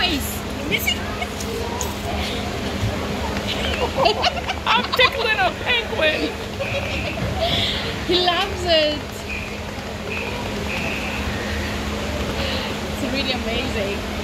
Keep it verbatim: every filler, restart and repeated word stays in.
nice. I'm tickling a penguin. He loves it. It's really amazing.